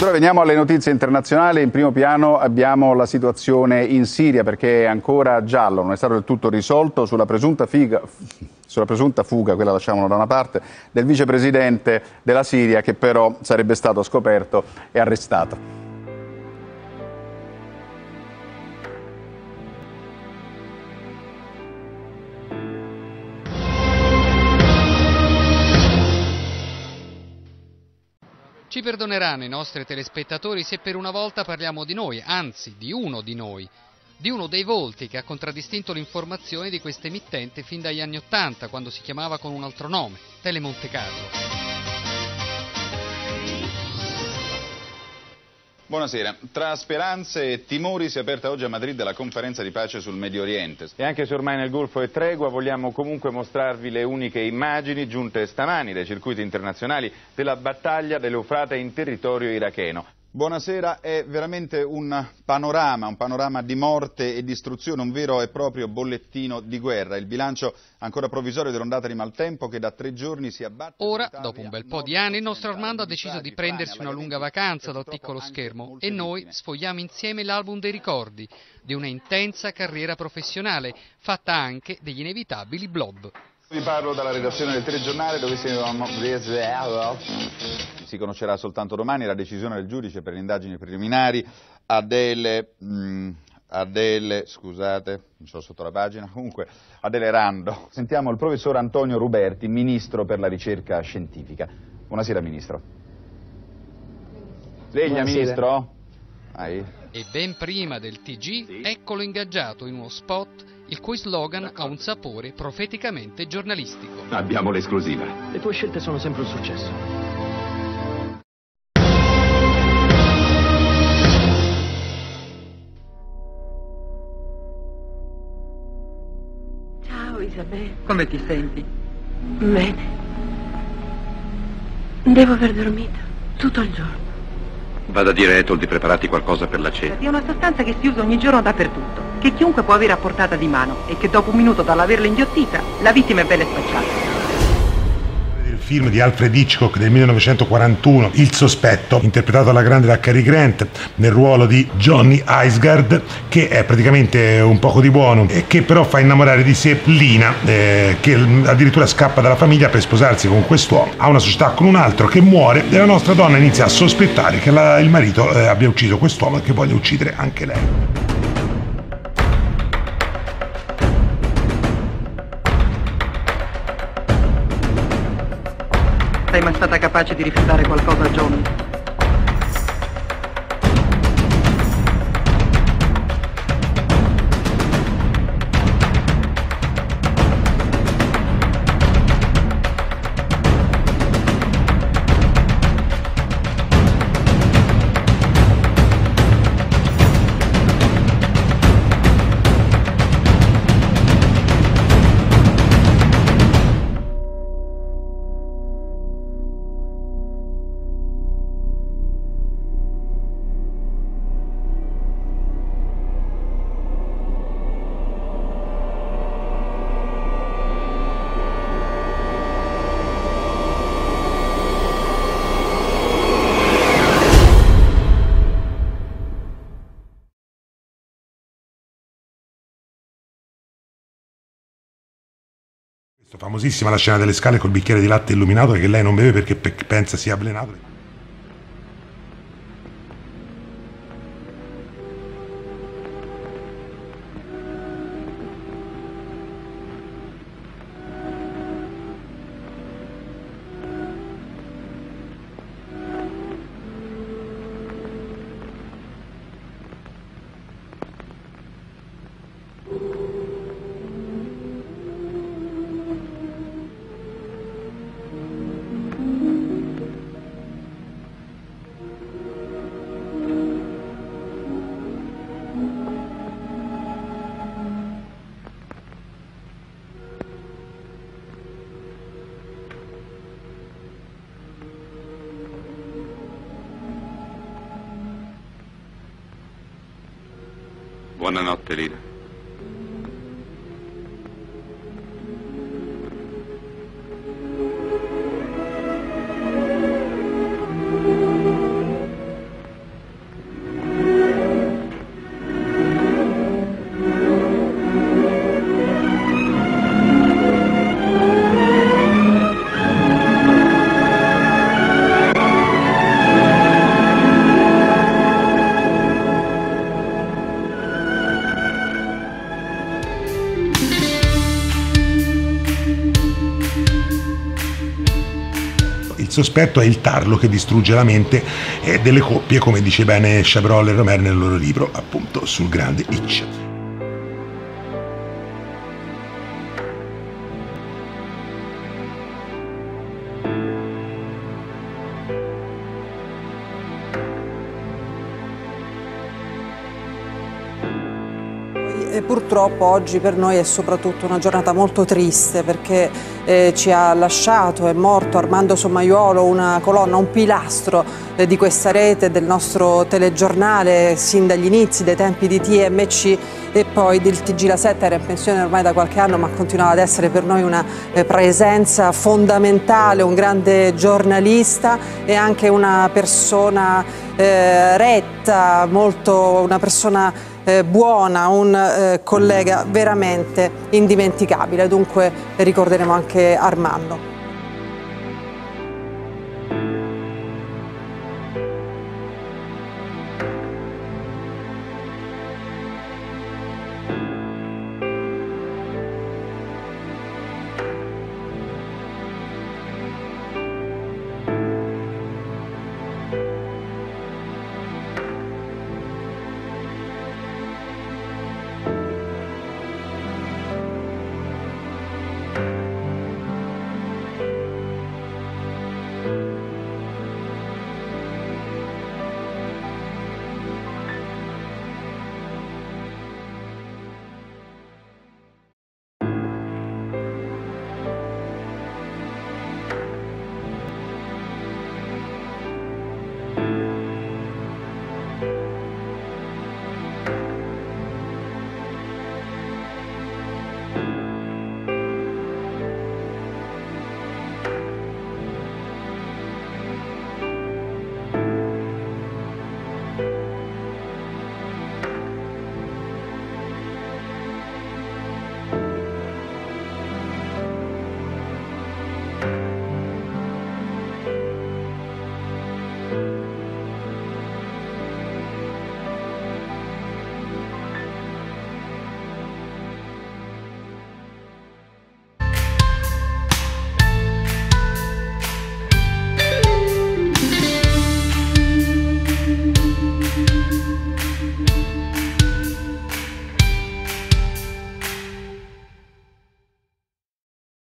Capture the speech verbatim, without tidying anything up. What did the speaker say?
Ed ora veniamo alle notizie internazionali. In primo piano abbiamo la situazione in Siria, perché è ancora giallo, non è stato del tutto risolto sulla presunta figa, sulla presunta fuga, quella lasciamolo da una parte, del vicepresidente della Siria, che però sarebbe stato scoperto e arrestato. Ci perdoneranno i nostri telespettatori se per una volta parliamo di noi, anzi di uno di noi, di uno dei volti che ha contraddistinto l'informazione di questa emittente fin dagli anni Ottanta, quando si chiamava con un altro nome, Tele Monte Carlo. Buonasera. Tra speranze e timori si è aperta oggi a Madrid la conferenza di pace sul Medio Oriente. E anche se ormai nel Golfo è tregua, vogliamo comunque mostrarvi le uniche immagini giunte stamani dai circuiti internazionali della battaglia dell'Eufrate in territorio iracheno. Buonasera, è veramente un panorama, un panorama di morte e distruzione, un vero e proprio bollettino di guerra. Il bilancio ancora provvisorio dell'ondata di maltempo che da tre giorni si abbatte. Ora, dopo un bel po' di anni, il nostro Armando ha deciso di prendersi una lunga vacanza dal piccolo schermo e noi sfogliamo insieme l'album dei ricordi di una intensa carriera professionale, fatta anche degli inevitabili blob. Vi parlo dalla redazione del telegiornale dove si... si conoscerà soltanto domani la decisione del giudice per le indagini preliminari. Adele, mh, Adele, scusate, mi sono sotto la pagina, comunque Adele Rando. Sentiamo il professor Antonio Ruberti, ministro per la ricerca scientifica. Buonasera ministro. Sveglia ministro? Ahí. E ben prima del T G, eccolo ingaggiato in uno spot il cui slogan ha un sapore profeticamente giornalistico. Abbiamo l'esclusiva. Le tue scelte sono sempre un successo. Ciao Isabella. Come ti senti? Bene. Devo aver dormito tutto il giorno. Vado a dire a Ethel di prepararti qualcosa per la cena. È una sostanza che si usa ogni giorno dappertutto, che chiunque può avere a portata di mano e che dopo un minuto dall'averla inghiottita, la vittima è bella spacciata. Il film di Alfred Hitchcock del millenovecentoquarantuno, Il sospetto, interpretato alla grande da Cary Grant nel ruolo di Johnny Iceguard, che è praticamente un poco di buono e che però fa innamorare di sé Lina, eh, che addirittura scappa dalla famiglia per sposarsi con quest'uomo, ha una società con un altro che muore e la nostra donna inizia a sospettare che la, il marito eh, abbia ucciso quest'uomo e che voglia uccidere anche lei. Sei mai stata capace di rifiutare qualcosa a Johnny? Famosissima la scena delle scale col bicchiere di latte illuminato che lei non beve perché pe- pensa sia avvelenato. Buonanotte, Lina. sospetto è il tarlo che distrugge la mente eh, delle coppie, come dice bene Chabrol e Romer nel loro libro, appunto, sul grande Hitch. E purtroppo oggi per noi è soprattutto una giornata molto triste, perché eh, ci ha lasciato, è morto Armando Sommaiuolo, una colonna, un pilastro eh, di questa rete, del nostro telegiornale, sin dagli inizi, dai tempi di T M C e poi del T G La sette. Era in pensione ormai da qualche anno, ma continuava ad essere per noi una eh, presenza fondamentale, un grande giornalista e anche una persona eh, retta, molto, una persona Eh, buona, un eh, collega veramente indimenticabile. Dunque ricorderemo anche Armando. Thank you.